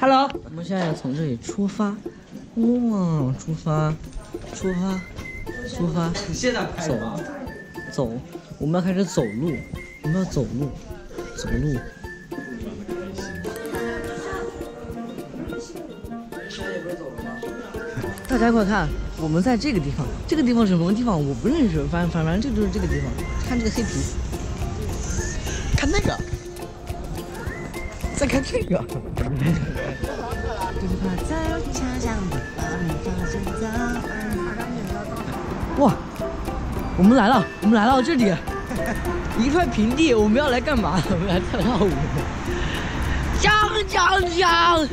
Hello， 我们现在要从这里出发，哇，出发！ 你现在拍吗？ 走，我们要开始走路，走路。大家快看，我们在这个地方，这个地方是什么地方我不认识，反正这就是这个地方。看这个黑皮，看那个，再看这个。哇，我们来了这里，一块平地，我们要来干嘛？我们来跳舞。讲。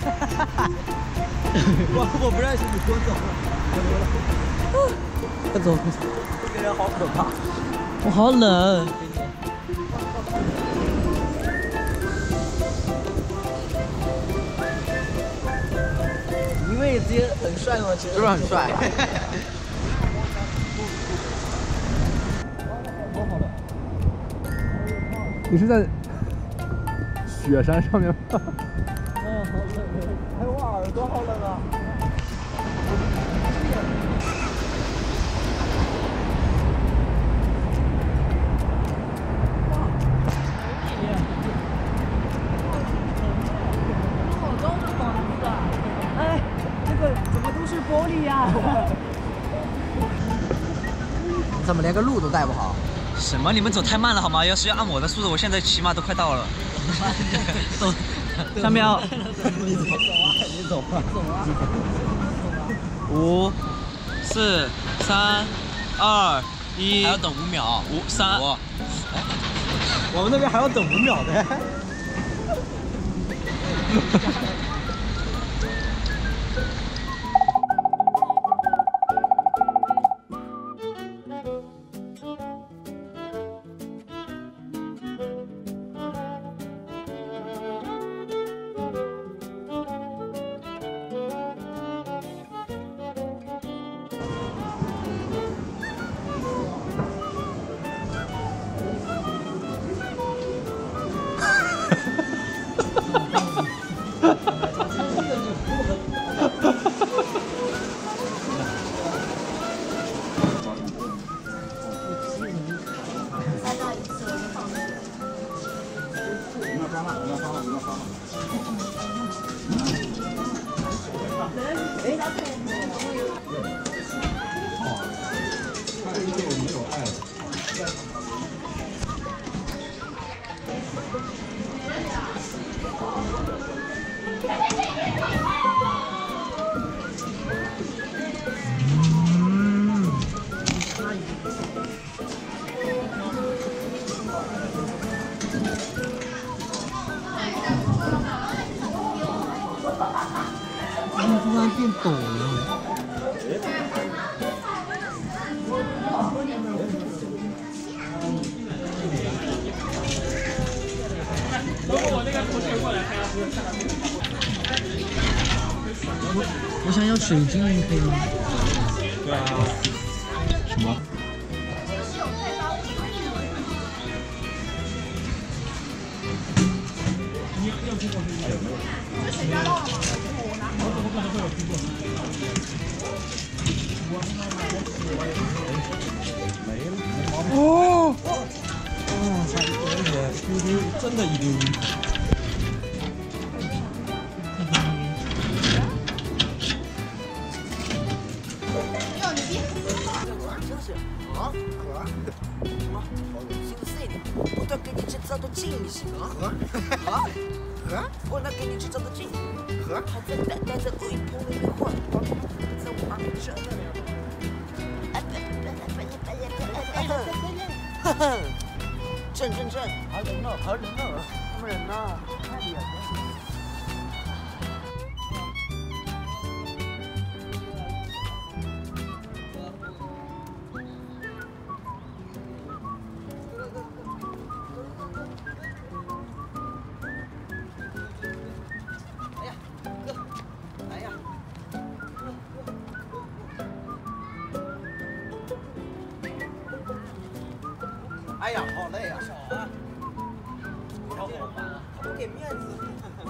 我不认识你，给我走了。 快走！ 这个人好可怕， 我好冷。因为今天很帅吗？其实是不是很帅？ 你是在雪山上面吗？ 好冷！哎，我耳朵好冷啊！ 好高的房子啊！哎，这个怎么都是玻璃呀？你怎么连个路都带不好？ 什么？你们走太慢了好吗？要是要按我的速度，我现在起码都快到了。 上面要你走吧。 5、4、3、2、1， 还要等5秒。 5、3。 我们那边还要等5秒的。 突然变陡了。我想要水晶，可以吗？ 对啊。什么？哦！ 真的一丢一。 我要给你制造的惊喜，我要给你制造的惊喜，还在淡淡的微波里面晃，在我耳边转。正，好冷哦，什么人呢？太厉害了。哎呀，好累啊！小啊，小伙伴啊，他不给面子。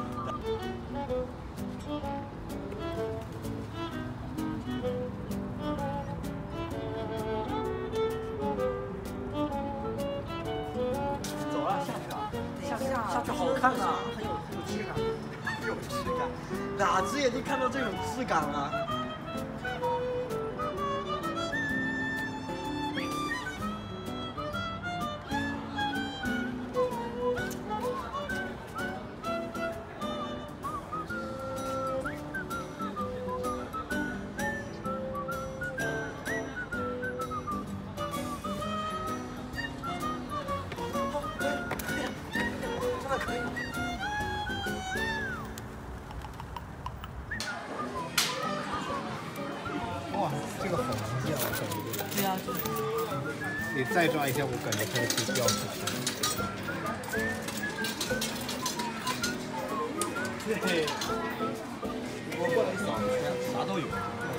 看啊，很有质感，有质感，哪只眼睛看到这种质感啊？ 哇，这个好难见，我感觉。对啊，你再抓一下，我感觉它就掉出去。嘿，我过来扫一下，啥都有。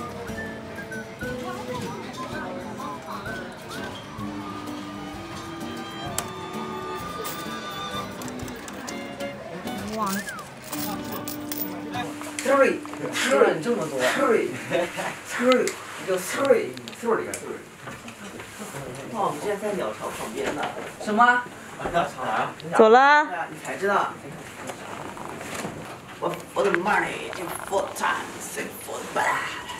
哇 ！Sorry， 这么多。Sorry， 就 Sorry。哇，我们现在在鸟巢旁边呢。什么？鸟巢啊？走了。你才知道。我for the money， 就 for time， sing for the bad。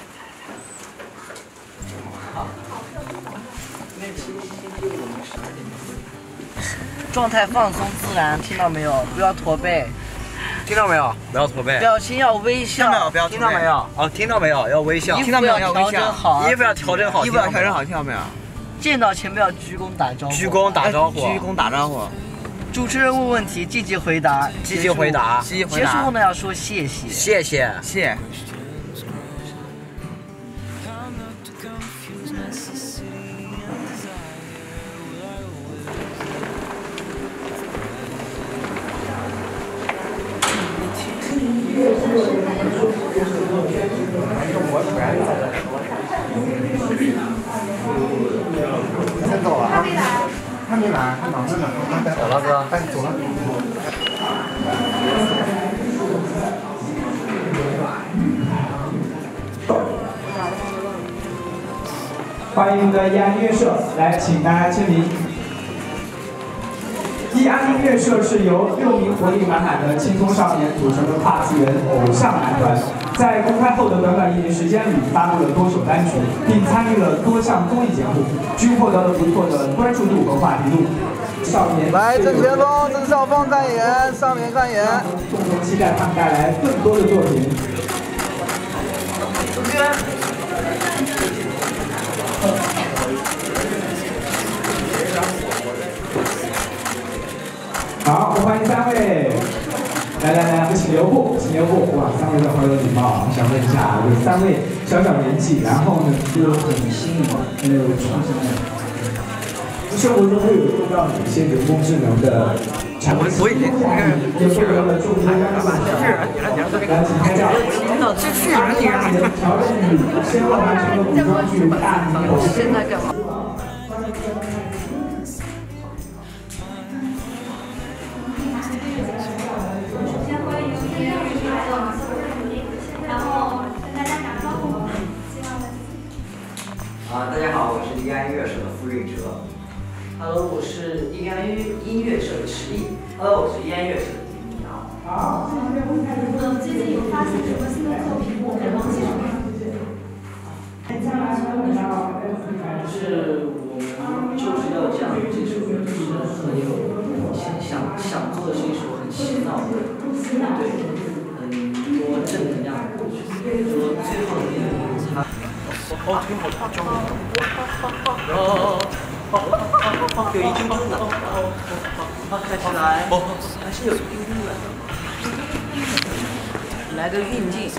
好。状态放松自然，听到没有？不要驼背。 听到没有？不要驼背。 表情要微笑。 不要驼背。听到没有？哦，听到没有？要微笑。 听到没有？要调整好。 衣服要调整好。 听到没有？见到前辈要鞠躬打招呼。 鞠躬打招呼。 主持人问问题，积极回答。 结束后呢，要说谢谢。 谢。 先走了啊！还没来，还忙着呢。 走了哥。 哎，走了。 欢迎我们的义安音乐社，来，请大家签名。义安音乐社是由6名活力满满的青葱少年组成的跨次元偶像男团，在公开后的短短1年时间里，发布了多首单曲，并参与了多项综艺节目，均获得了不错的关注度和话题度。少年来，郑前锋、郑少峰代言，上面代言。 共同期待他们带来更多的作品。好，欢迎3位。来，我们请留步。哇，3位都好有礼貌。我想问一下，有3位小年纪，然后呢又很新颖，很有创新的。生活中会有用到哪些人工智能的产品？我已经也获得了众多央视来请拍照。乔振宇先后完成了古装剧《大明宫》。现在干嘛？ 大家好，我是义安音乐社的付瑞哲。 Hello， 我是义安音乐社的池毅。 Hello， 我是义安音乐社的丁明阳。 好。 最近有发行什么新的作品？展望些什么？ 是我们就是要这样，这首就是很有想做的是一首很洗脑的，对，很多正能量的歌曲。说最后的它。 挺好有一丢丢的。 看起来还是有一丢丢的。来个运镜。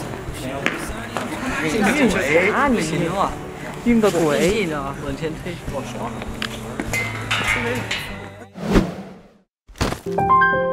运啥啊你？运个鬼，你知道吗？往前推，我爽。